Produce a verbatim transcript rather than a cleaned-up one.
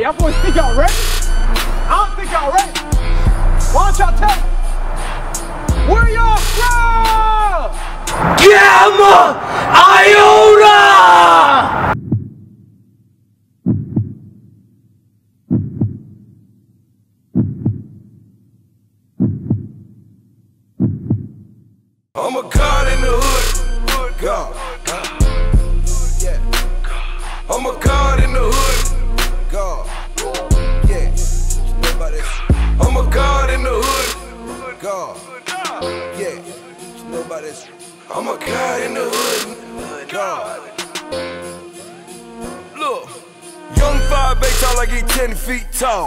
Hey, y'all boys think y'all ready? I don't think y'all ready. Why don't y'all tell me? Where y'all from? Gamma! Iota! I'm a god in the hood. God. Yeah. I'm a god in the hood. God. Yeah. You know about this. I'm a god in the hood. God. Yeah. You know about this. I'm a god in the hood. God. Look. Young five eight tall like he ten feet tall.